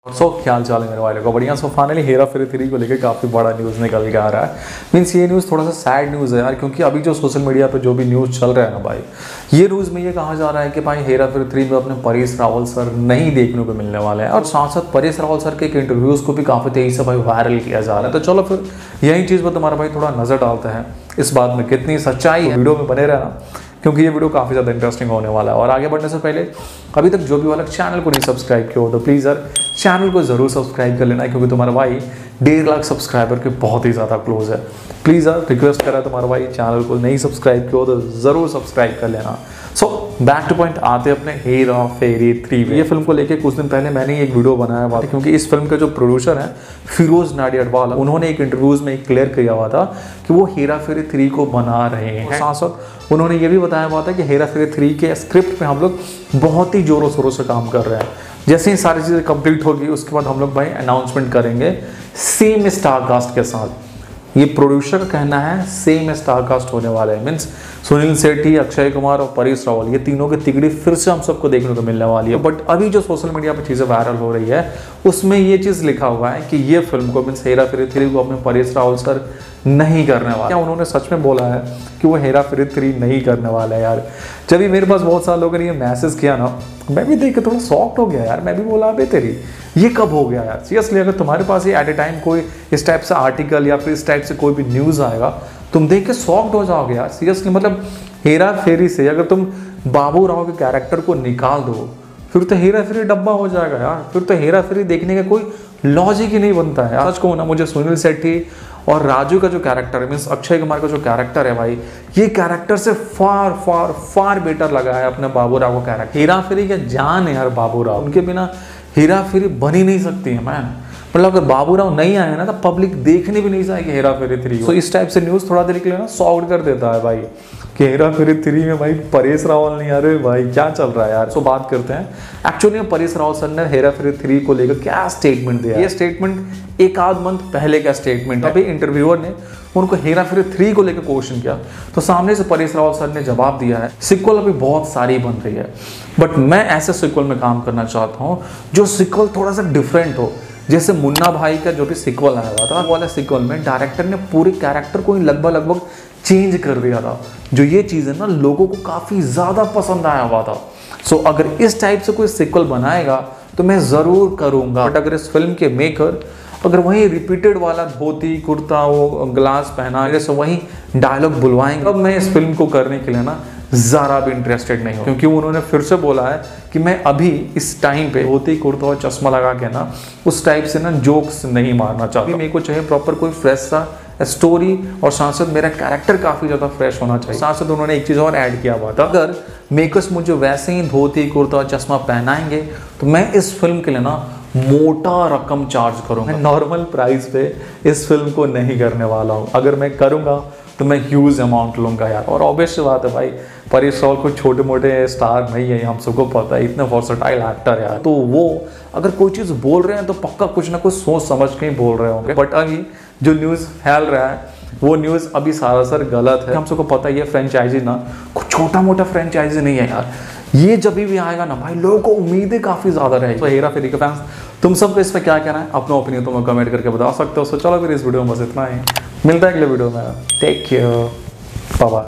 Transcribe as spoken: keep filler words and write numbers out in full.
सो ख्याल चाल है मेरे वाले को बढ़िया। So finally Hera Pheri three को लेकर काफ़ी बड़ा न्यूज़ निकल के आ रहा है। मीन्स ये न्यूज़ थोड़ा सा सैड न्यूज़ है यार, क्योंकि अभी जो सोशल मीडिया पे जो भी न्यूज़ चल रहा है ना भाई, ये न्यूज़ में ये कहा जा रहा है कि भाई हेरा फेरी थ्री में अपने परेश रावल सर नहीं देखने को मिलने वाले हैं। और साथ साथ परेश रावल सर के एक इंटरव्यूज़ को भी काफ़ी तेज़ी से भाई वायरल किया जा रहा है। तो चलो फिर यही चीज़ पर तुम्हारा भाई थोड़ा नज़र डालते हैं इस बात में कितनी सच्चाई है। वीडियो में बने रहना क्योंकि ये वीडियो काफ़ी ज़्यादा इंटरेस्टिंग होने वाला है। और आगे बढ़ने से पहले अभी तक जो भी वाला चैनल को नहीं सब्सक्राइब किया हो तो प्लीज़ यार चैनल को ज़रूर सब्सक्राइब कर लेना है, क्योंकि तुम्हारा भाई डेढ़ लाख सब्सक्राइबर के बहुत ही ज़्यादा क्लोज है। प्लीज़ यार रिक्वेस्ट करा तुम्हारा भाई चैनल को नहीं सब्सक्राइब किया हो तो ज़रूर सब्सक्राइब कर लेना। सो बैक टू पॉइंट आते हैं अपने हेरा फेरी थ्री। ये फिल्म को लेके कुछ दिन पहले मैंने एक वीडियो बनाया हुआ था, क्योंकि इस फिल्म का जो प्रोड्यूसर है फिरोज नाडियाडवाला, उन्होंने एक इंटरव्यूज़ में एक क्लियर किया हुआ था कि वो हेरा फेरी थ्री को बना रहे हैं। साथ साथ उन्होंने ये भी बताया हुआ था कि हेरा फेरी थ्री के स्क्रिप्ट पे हम लोग बहुत ही जोरों शोरों से काम कर रहे हैं। जैसे ही सारी चीज़ें कंप्लीट होगी उसके बाद हम लोग भाई अनाउंसमेंट करेंगे सेम स्टार कास्ट के साथ। ये प्रोड्यूसर का कहना है सेम स्टार कास्ट होने वाले हैं। मीन्स सुनील शेट्टी, अक्षय कुमार और परेश रावल, ये तीनों की तिगड़ी फिर से हम सबको देखने को मिलने वाली है। बट अभी जो सोशल मीडिया पर चीज़ें वायरल हो रही है उसमें ये चीज़ लिखा हुआ है कि ये फिल्म को मीन्स हेरा फेरी थ्री को अपने परेश रावल सर नहीं करने वाला। क्या उन्होंने सच में बोला है कि वो हेरा फेरी थ्री नहीं करने वाला है यार? जब भी मेरे पास बहुत सारे लोगों ने ये मैसेज किया ना, मैं भी देख के थोड़ा शॉक्ड हो गया यार। मैं भी बोला अबे तेरी ये कब हो गया यार? सीरियसली अगर तुम्हारे पास ये एट ए टाइम कोई इस टाइप से आर्टिकल या फिर इस टाइप से कोई भी न्यूज़ आएगा तुम देख के शॉक्ड हो जाओगे यार। सीरियसली मतलब हेरा फेरी से अगर तुम बाबू राव के कैरेक्टर को निकाल दो फिर तो हेरा फेरी डब्बा हो जाएगा यार। फिर तो हेरा फेरी देखने का कोई लॉजिक ही नहीं बनता है यार। सच कहूँ ना, मुझे सुनील शेट्टी और राजू का जो कैरेक्टर है, मीन्स अक्षय कुमार का जो कैरेक्टर है भाई, ये कैरेक्टर से फार फार फार बेटर लगा है अपने बाबू राव का कैरेक्टर। हेरा फेरी का जान है यार बाबू राव, उनके बिना हेरा फेरी बन ही नहीं सकती है मैन। मतलब अगर बाबू राव नहीं आए ना तो पब्लिक देखने भी नहीं जाएगी हेरा फेरी थ्री। तो इस टाइप से न्यूज़ थोड़ा देर के लिए ना सॉल्व कर देता है भाई कि हेरा फेरी थ्री में भाई परेश रावल नहीं आ रहे भाई, क्या चल रहा है यार। सो बात करते हैं एक्चुअली परेश रावल सर ने हेरा फेरी थ्री को लेकर क्या स्टेटमेंट दिया। ये स्टेटमेंट एक आध मंथ पहले का स्टेटमेंट है। अभी इंटरव्यूअर ने उनको हेरा फेरी थ्री को लेकर क्वेश्चन किया तो सामने से परेश रावल सर ने जवाब दिया है सिक्वल अभी बहुत सारी बन रही है, बट मैं ऐसे सिक्वल में काम करना चाहता हूँ जो सिक्वल थोड़ा सा डिफरेंट हो। जैसे मुन्ना भाई का जो भी सिक्वल आया हुआ था, वो वाला सिक्वल में डायरेक्टर ने पूरे कैरेक्टर को ही लगभग लगभग चेंज कर दिया था। जो ये चीज़ है ना लोगों को काफ़ी ज़्यादा पसंद आया हुआ था। सो अगर इस टाइप से कोई सिक्वल बनाएगा तो मैं ज़रूर करूँगा। बट अगर इस फिल्म के मेकर अगर वही रिपीटेड वाला धोती कुर्ता वो ग्लास पहना जैसे वही डायलॉग बुलवाएंगे, अब मैं इस फिल्म को करने के लिए ना ज़रा भी इंटरेस्टेड नहीं हूँ। क्योंकि उन्होंने फिर से बोला है कि मैं अभी इस टाइम पे धोती कुर्ता और चश्मा लगा के ना उस टाइप से ना जोक्स नहीं मारना चाहता। मेरे को चाहिए प्रॉपर कोई फ्रेश सा स्टोरी और साथ साथ मेरा कैरेक्टर काफ़ी ज़्यादा फ्रेश होना चाहिए। साथ साथ उन्होंने एक चीज़ और ऐड किया हुआ था, अगर मेकर्स मुझे वैसे ही धोती कुर्ता और चश्मा पहनाएंगे तो मैं इस फिल्म के लिए ना मोटा रकम चार्ज करूँगा। मैं नॉर्मल प्राइस पे इस फिल्म को नहीं करने वाला हूँ। अगर मैं करूँगा तो मैं ह्यूज अमाउंट लूँगा यार। और ऑब्वियस बात है भाई परेश रावल को छोटे मोटे स्टार नहीं है, हम सबको पता है, इतने वर्सेटाइल एक्टर यार। तो वो अगर कोई चीज़ बोल रहे हैं तो पक्का कुछ ना कुछ सोच समझ के ही बोल रहे होंगे। बट अभी जो न्यूज़ फैल रहा है वो न्यूज़ अभी सारा सर गलत है। हम सबको पता है ये फ्रेंचाइजी ना कुछ छोटा मोटा फ्रेंचाइजी नहीं है यार। ये जब भी आएगा ना भाई लोगों को उम्मीदें काफ़ी ज़्यादा रहेगी। तो हेरा फेरी के फैंस तुम सबको इस पर क्या कहना है, अपना ओपिनियन तुम कमेंट करके बता सकते हो। सो चलो फिर इस वीडियो में बस इतना ही, मिलता है अगले वीडियो में। Take care, bye bye.